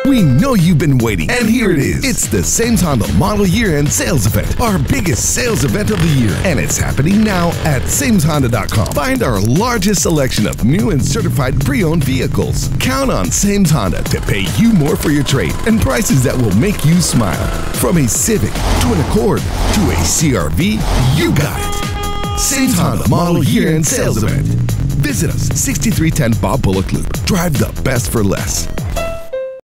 We know you've been waiting, and here it is. It's the Sames Honda Model Year-End Sales Event, our biggest sales event of the year, and it's happening now at SamesHonda.com. Find our largest selection of new and certified pre-owned vehicles. Count on Sames Honda to pay you more for your trade and prices that will make you smile. From a Civic to an Accord to a CR-V, you got it. Sames Honda Model Year-End Sales Event. Visit us, 6310 Bob Bullock Loop. Drive the best for less.